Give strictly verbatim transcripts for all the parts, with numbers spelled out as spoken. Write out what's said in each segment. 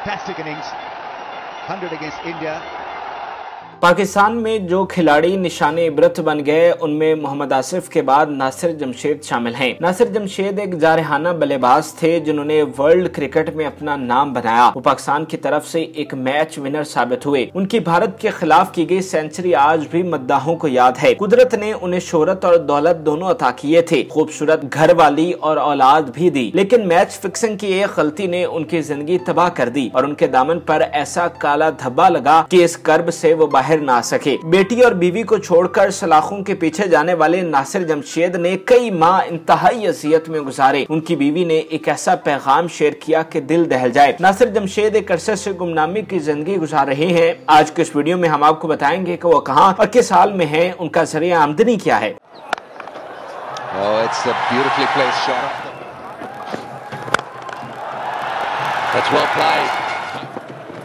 fantastic innings, one hundred against India. Pakistan में जो खिलाड़ी निशाने इबरत बन गए उनमें मोहम्मद आसिफ के बाद नासिर जमशेद शामिल हैं। नासिर जमशेद एक जारहाना बल्लेबाज थे जिन्होंने वर्ल्ड क्रिकेट में अपना नाम बनाया। वो पाकिस्तान की तरफ से एक मैच विनर साबित हुए। उनकी भारत के खिलाफ की गई सेंचुरी आज भी मद्दाहों को याद है। कुदरत ने उन्हें शोहरत और दौलत दोनों अता किए थे, खूबसूरत घर वाली और औलाद भी दी, लेकिन मैच फिक्सिंग की एक गलती ने उनकी जिंदगी तबाह कर दी और उनके दामन पर ऐसा काला धब्बा लगा कि इस कर्ब से वो बाहर ना आ सके। बेटी और बीवी को छोड़कर सलाखों के पीछे जाने वाले नासिर जमशेद ने कई माह इंतहाई अजियत में गुजारे। उनकी बीवी ने एक ऐसा पैगाम शेयर किया कि दिल दहल जाए। नासिर जमशेद एक अरसे से गुमनामी की जिंदगी गुजार रहे हैं। आज के इस वीडियो में हम आपको बताएंगे कि वो कहां और किस हाल में हैं, उनका जरिया आमदनी क्या है। Oh, it's a beautifully placed shot. That's well played.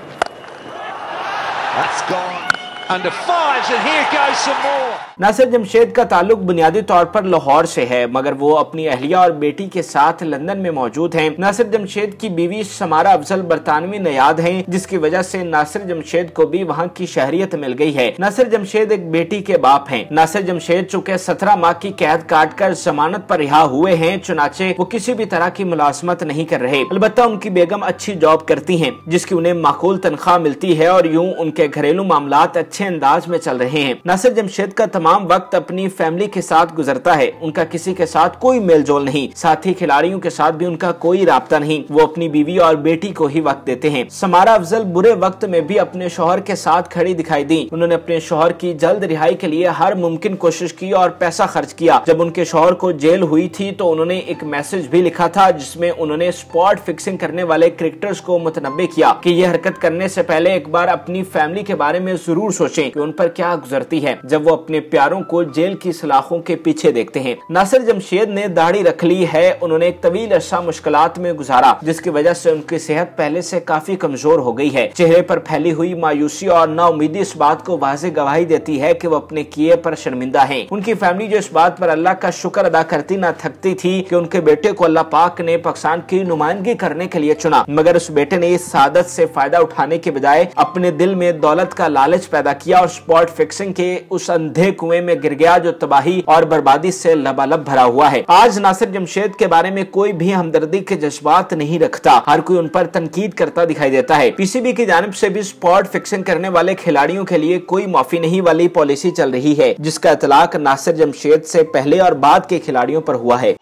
That's gone. Under fives and here goes some more. Nasir Jamshed का ताल्लुक बुनियादी तौर पर लाहौर से है, मगर वो अपनी अहलिया और बेटी के साथ लंदन में मौजूद हैं। नासिर जमशेद की बीवी समारा अफजल बरतानवी नयाद हैं, जिसकी वजह से नासिर जमशेद को भी वहाँ की शहरियत मिल गई है। नासिर जमशेद एक बेटी के बाप हैं। नासिर जमशेद चूँकि सत्रह माह की कैद काट कर जमानत पर रिहा हुए हैं, चुनाचे वो किसी भी तरह की मुलाजमत नहीं कर रहे। अलबत्ता उनकी बेगम अच्छी जॉब करती है जिसकी उन्हें माकूल तनख्वाह मिलती है और यूँ उनके घरेलू मामलात अच्छे अंदाज में चल रहे हैं। नासिर जमशेद का तमाम वक्त अपनी फैमिली के साथ गुजरता है। उनका किसी के साथ कोई मेल जोल नहीं, साथ ही खिलाड़ियों के साथ भी उनका कोई राब्ता नहीं। वो अपनी बीवी और बेटी को ही वक्त देते हैं। समारा अफजल बुरे वक्त में भी अपने शौहर के साथ खड़ी दिखाई दी। उन्होंने अपने शौहर की जल्द रिहाई के लिए हर मुमकिन कोशिश की और पैसा खर्च किया। जब उनके शौहर को जेल हुई थी तो उन्होंने एक मैसेज भी लिखा था जिसमें उन्होंने स्पॉट फिक्सिंग करने वाले क्रिकेटर्स को मुतनब्बे किया कि ये हरकत करने से पहले एक बार अपनी फैमिली के बारे में जरूर सोचें कि उन पर क्या गुजरती है जब वो अपने प्यारों को जेल की सलाखों के पीछे देखते हैं। नासिर जमशेद ने दाढ़ी रख ली है। उन्होंने एक तवील अरसा मुश्किलात में गुजारा जिसकी वजह से उनकी सेहत पहले से काफी कमजोर हो गई है। चेहरे पर फैली हुई मायूसी और नाउमीदी इस बात को वाज़ेह गवाही देती है कि वो अपने किए पर शर्मिंदा हैं। उनकी फैमिली जो इस बात पर अल्लाह का शुक्र अदा करती न थकती थी कि उनके बेटे को अल्लाह पाक ने पाकिस्तान की नुमाइंदगी करने के लिए चुना, मगर उस बेटे ने इस सादत से फायदा उठाने के बजाय अपने दिल में दौलत का लालच पैदा किया और स्पॉट फिक्सिंग के उस अंधे कुएं में गिर गया जो तबाही और बर्बादी से लबालब भरा हुआ है। आज नासिर जमशेद के बारे में कोई भी हमदर्दी के जज्बात नहीं रखता। हर कोई उन पर तनकीद करता दिखाई देता है। पीसीबी की जानिब से भी स्पॉट फिक्सिंग करने वाले खिलाड़ियों के लिए कोई माफी नहीं वाली पॉलिसी चल रही है, जिसका इतलाक नासिर जमशेद से पहले और बाद के खिलाड़ियों पर हुआ है।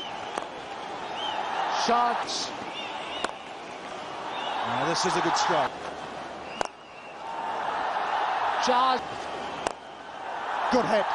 Good hit.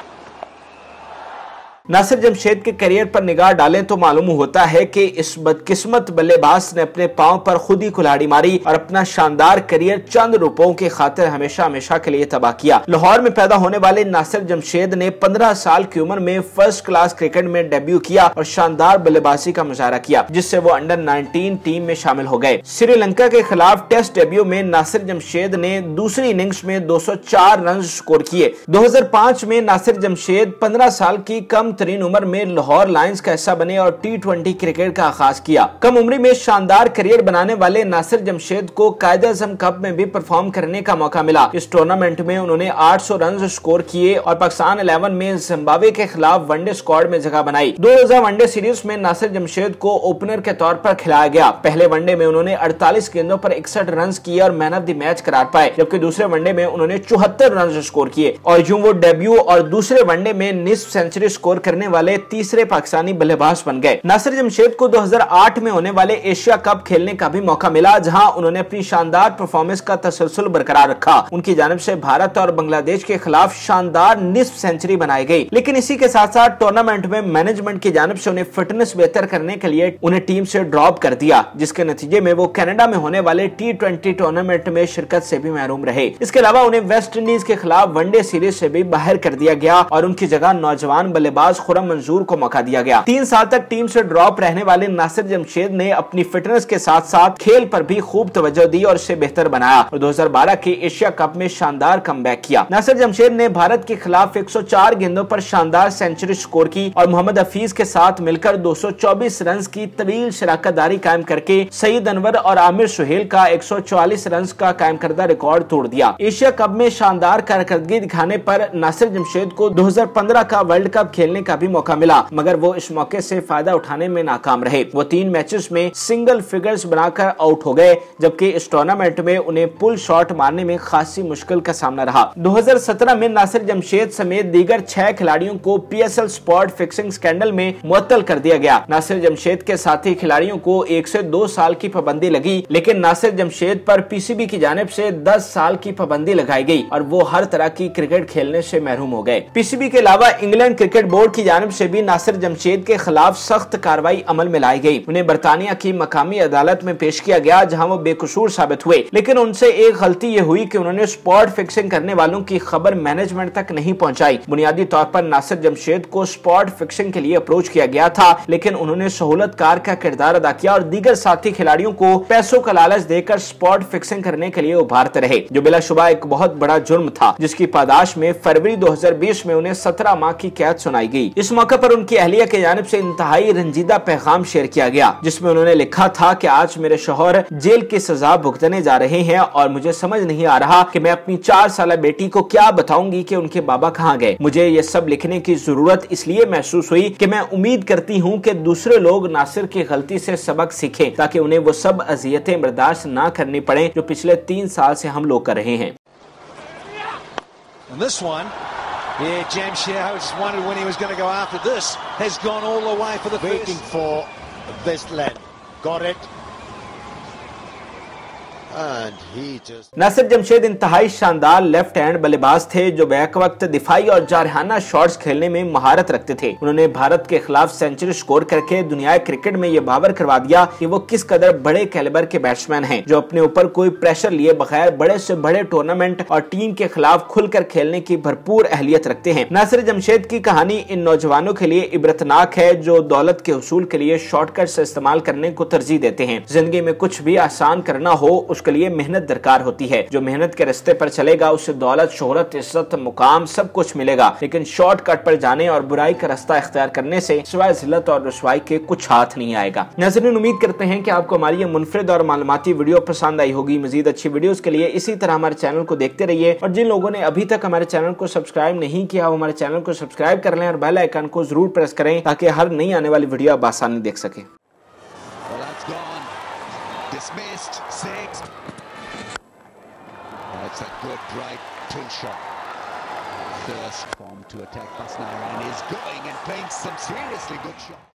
नासिर जमशेद के करियर पर निगाह डालें तो मालूम होता है कि इस बदकिस्मत बल्लेबाज ने अपने पांव पर खुद ही कुल्हाड़ी मारी और अपना शानदार करियर चंद रुपयों की खातिर हमेशा हमेशा के लिए तबाह किया। लाहौर में पैदा होने वाले नासिर जमशेद ने पंद्रह साल की उम्र में फर्स्ट क्लास क्रिकेट में डेब्यू किया और शानदार बल्लेबाजी का मुजाहरा किया, जिससे वो अंडर नाइनटीन टीम में शामिल हो गए। श्रीलंका के खिलाफ टेस्ट डेब्यू में नासिर जमशेद ने दूसरी इनिंग्स में दो सौ चार रन स्कोर किए। दो हजार पाँच में नासिर जमशेद पंद्रह साल की कम तरीन उम्र में लाहौर लायंस का हिस्सा बने और टी ट्वेंटी क्रिकेट का आगाज किया। कम उम्र में शानदार करियर बनाने वाले नासिर जमशेद को कायद-ए-आज़म कप में भी परफॉर्म करने का मौका मिला। इस टूर्नामेंट में उन्होंने आठ सौ रन स्कोर किए और पाकिस्तान इलेवन में जिम्बाब्वे के खिलाफ वनडे स्क्वाड में जगह बनाई। दो रोजा वनडे सीरीज में नासिर जमशेद को ओपनर के तौर पर खिलाया गया। पहले वनडे में उन्होंने अड़तालीस गेंदों पर इकसठ रन किए और मैन ऑफ द मैच करार पाए, जबकि दूसरे वनडे में उन्होंने चौहत्तर रन स्कोर किए और यूं वो डेब्यू और दूसरे वनडे में निस्फ सेंचुरी स्कोर करने वाले तीसरे पाकिस्तानी बल्लेबाज बन गए। नासिर जमशेद को दो हजार आठ में होने वाले एशिया कप खेलने का भी मौका मिला, जहां उन्होंने अपनी शानदार परफॉर्मेंस का तसलसल बरकरार रखा। उनकी जानिब से भारत और बांग्लादेश के खिलाफ शानदार निस्फ सेंचुरी बनाई गई, लेकिन इसी के साथ साथ टूर्नामेंट में मैनेजमेंट की जानिब से उन्हें फिटनेस बेहतर करने के लिए उन्हें टीम से ड्रॉप कर दिया, जिसके नतीजे में वो कनाडा में होने वाले टी ट्वेंटी टूर्नामेंट में शिरकत से भी महरूम रहे। इसके अलावा उन्हें वेस्ट इंडीज के खिलाफ वनडे सीरीज से भी बाहर कर दिया गया और उनकी जगह नौजवान बल्लेबाज गेंदबाज खुरम मंजूर को मौका दिया गया। तीन साल तक टीम से ड्रॉप रहने वाले नासिर जमशेद ने अपनी फिटनेस के साथ साथ खेल पर भी खूब तवज्जो दी और इसे बेहतर बनाया और दो हज़ार बारह के एशिया कप में शानदार कमबैक किया। नासिर जमशेद ने भारत के खिलाफ एक सौ चार गेंदों पर शानदार सेंचुरी स्कोर की और मोहम्मद हफीज के साथ मिलकर दो सौ चौबीस रन की तवील शराकतदारी कायम करके सईद अनवर और आमिर सुहेल का एक सौ चौवालीस रन का कायम करदा रिकॉर्ड तोड़ दिया। एशिया कप में शानदार कारकर्दगी दिखाने पर नासिर जमशेद को दो हज़ार पंद्रह का वर्ल्ड कप खेलने का भी मौका मिला, मगर वो इस मौके से फायदा उठाने में नाकाम रहे। वो तीन मैचेस में सिंगल फिगर्स बनाकर आउट हो गए, जबकि इस टूर्नामेंट में उन्हें पुल शॉट मारने में खासी मुश्किल का सामना रहा। दो हज़ार सत्रह में नासिर जमशेद समेत दीगर छह खिलाड़ियों को पीएसएल स्पॉट फिक्सिंग स्कैंडल में मुअत्तल कर दिया गया। नासिर जमशेद के साथी खिलाड़ियों को एक से दो साल की पाबंदी लगी, लेकिन नासिर जमशेद पर पीसीबी की जानिब से दस साल की पाबंदी लगाई गई और वो हर तरह की क्रिकेट खेलने से महरूम हो गए। पीसीबी के अलावा इंग्लैंड क्रिकेट बोर्ड की जानिब से भी नासिर जमशेद के खिलाफ सख्त कार्रवाई अमल में लाई गई। उन्हें बरतानिया की मकामी अदालत में पेश किया गया, जहां वो बेकसूर साबित हुए, लेकिन उनसे एक गलती ये हुई कि उन्होंने स्पॉट फिक्सिंग करने वालों की खबर मैनेजमेंट तक नहीं पहुंचाई। बुनियादी तौर पर नासिर जमशेद को स्पॉट फिक्सिंग के लिए अप्रोच किया गया था, लेकिन उन्होंने सहूलतकार का किरदार अदा किया और दीगर साथी खिलाड़ियों को पैसों का लालच देकर स्पॉट फिक्सिंग करने के लिए उभारते रहे, जो बिलाशुबा एक बहुत बड़ा जुर्म था, जिसकी पादाश में फरवरी दो हज़ार बीस में उन्हें सत्रह माह की कैद सुनाई गई। इस मौके पर उनकी अहलिया की जानिब से इंतहाई रंजीदा पैगाम शेयर किया गया, जिसमें उन्होंने लिखा था कि आज मेरे शौहर जेल की सजा भुगतने जा रहे हैं और मुझे समझ नहीं आ रहा कि मैं अपनी चार साल बेटी को क्या बताऊंगी कि उनके बाबा कहाँ गए। मुझे ये सब लिखने की जरूरत इसलिए महसूस हुई कि मैं उम्मीद करती हूँ कि दूसरे लोग नासिर की गलती से सबक सीखें, ताकि उन्हें वो सब अजियतें बर्दाश्त ना करनी पड़े जो पिछले तीन साल से हम लोग कर रहे हैं। And this one, yeah, Jamshedji just wondered when he was going to go after this. Has gone all the way for the Waiting first. for this length. Got it. And he just... Nasir Jamshed इंतहाई शानदार left hand बल्लेबाज थे जो back वक्त दिफाई और जारहाना shots खेलने में महारत रखते थे। उन्होंने भारत के खिलाफ सेंचुरी स्कोर करके दुनिया क्रिकेट में ये बावर करवा दिया कि वो किस कदर बड़े कैलिबर के बैट्समैन हैं, जो अपने ऊपर कोई प्रेशर लिए बगैर बड़े से बड़े टूर्नामेंट और टीम के खिलाफ खुलकर खेलने की भरपूर अहलियत रखते हैं। नासिर जमशेद की कहानी इन नौजवानों के लिए इबरतनाक है जो दौलत के हुसूल के लिए शॉर्टकट से इस्तेमाल करने को तरजीह देते हैं। जिंदगी में कुछ भी आसान करना हो उसके लिए मेहनत दरकार होती है। जो मेहनत के रास्ते पर चलेगा उसे दौलत, शोहरत, इज्जत, मुकाम सब कुछ मिलेगा, लेकिन शॉर्टकट पर जाने और बुराई का रास्ता इख्तियार करने से सिवाय जिल्लत और रुसवाई के कुछ हाथ नहीं आएगा। नाज़रीन, उम्मीद करते हैं कि आपको हमारी ये मुनफरिद और मालूमाती वीडियो पसंद आई होगी। मजीद अच्छी वीडियोस के लिए इसी तरह हमारे चैनल को देखते रहिए और जिन लोगों ने अभी तक हमारे चैनल को सब्सक्राइब नहीं किया वो हमारे चैनल को सब्सक्राइब कर लें और बेल आइकन को जरूर प्रेस करें ताकि हर नई आने वाली वीडियो आप आसानी देख सके। That's a good bright two shot. First form to attack Basnaran is going and playing some seriously good shot.